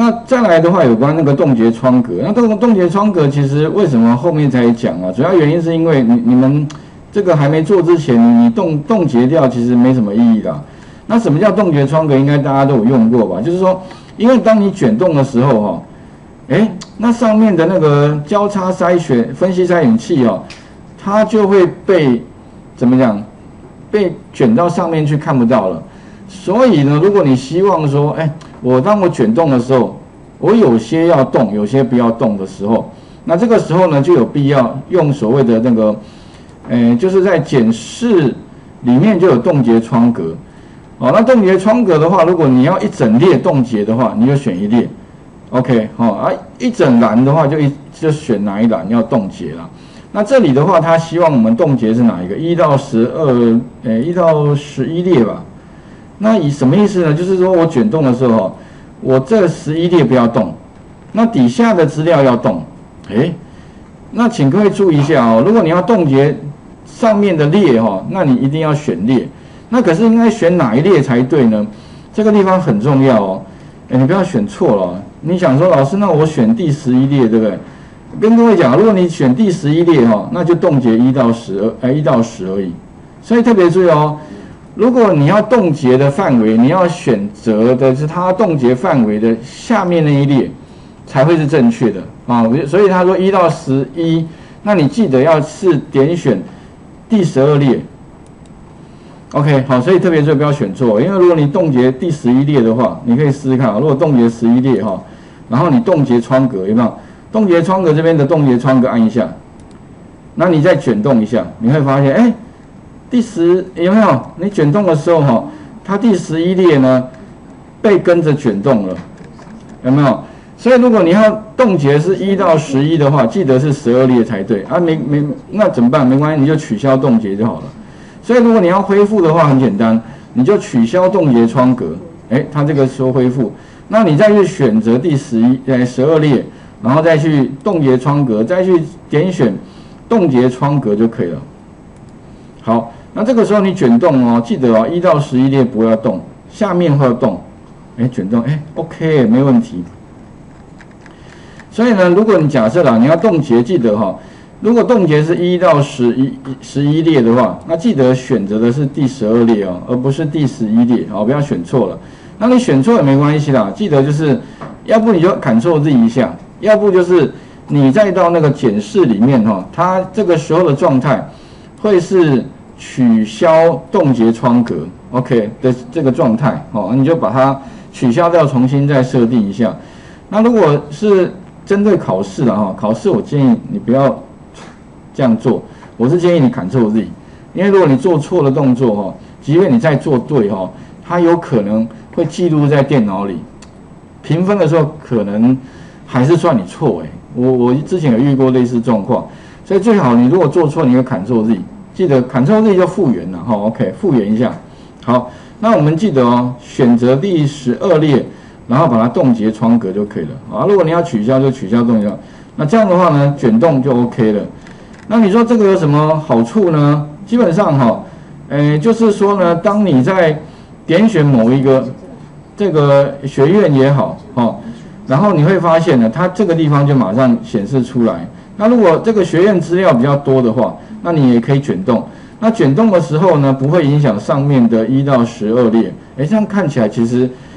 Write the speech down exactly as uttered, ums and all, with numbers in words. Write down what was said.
那再来的话，有关那个冻结窗格，那这个冻结窗格其实为什么后面才讲啊？主要原因是因为你你们这个还没做之前，你冻冻结掉其实没什么意义啦。那什么叫冻结窗格？应该大家都有用过吧？就是说，因为当你卷动的时候哈，哎，那上面的那个交叉筛选分析筛选器哦，它就会被怎么讲？被卷到上面去看不到了。所以呢，如果你希望说，哎，我当我卷动的时候，我有些要动，有些不要动的时候，那这个时候呢，就有必要用所谓的那个，呃，就是在检视里面就有冻结窗格。哦，那冻结窗格的话，如果你要一整列冻结的话，你就选一列 ，OK， 哦啊，一整栏的话就一就选哪一栏要冻结啦。那这里的话，他希望我们冻结是哪一个？一到十二，呃，一到十一列吧。那以什么意思呢？就是说我卷动的时候，我这十一列不要动，那底下的资料要动。哎，那请各位注意一下哦，如果你要冻结上面的列哈，那你一定要选列。那可是应该选哪一列才对呢？这个地方很重要哦。哎，你不要选错了哦。你想说老师，那我选第十一列，对不对？跟各位讲，如果你选第十一列哈，那就冻结一到十二，哎，一到十而已。所以特别注意哦。如果你要冻结的范围，你要选择的是它冻结范围的下面那一列，才会是正确的啊。所以他说一到十一，那你记得要是点选第十二列。OK， 好，所以特别注意不要选错，因为如果你冻结第十一列的话，你可以试试看啊。如果冻结十一列哈，然后你冻结窗格有没有？冻结窗格这边的冻结窗格按一下，那你再卷动一下，你会发现，哎。第十有没有？你卷动的时候哈，它第十一列呢被跟着卷动了，有没有？所以如果你要冻结是一到十一的话，记得是十二列才对啊。没没那怎么办？没关系，你就取消冻结就好了。所以如果你要恢复的话，很简单，你就取消冻结窗格，哎，它这个时候恢复，那你再去选择第十一呃十二列，然后再去冻结窗格，再去点选冻结窗格就可以了。好。那这个时候你卷动哦，记得哦，一到十一列不要动，下面会要动，哎，卷动，哎 ，OK， 没问题。所以呢，如果你假设啦，你要冻结，记得哈、哦，如果冻结是一到十一十一列的话，那记得选择的是第十二列哦，而不是第十一列，好，不要选错了。那你选错也没关系啦，记得就是，要不你就 Ctrl Z 一下，要不就是你再到那个检视里面哈、哦，它这个时候的状态会是。取消冻结窗格 ，OK 的这个状态，哦，你就把它取消掉，重新再设定一下。那如果是针对考试的哈，考试我建议你不要这样做，我是建议你 Ctrl Z， 因为如果你做错了动作哈，即便你再做对哈，它有可能会记录在电脑里，评分的时候可能还是算你错哎。我我之前有遇过类似状况，所以最好你如果做错，你就 Ctrl Z。记得 Ctrl Z 就复原了哈 ，OK， 复原一下。好，那我们记得哦，选择第十二列，然后把它冻结窗格就可以了啊。如果你要取消，就取消冻结。那这样的话呢，卷动就 OK 了。那你说这个有什么好处呢？基本上哈，诶，就是说呢，当你在点选某一个这个学院也好，哈，然后你会发现呢，它这个地方就马上显示出来。那如果这个学院资料比较多的话，那你也可以卷动。那卷动的时候呢，不会影响上面的一到十二列。哎，这样看起来其实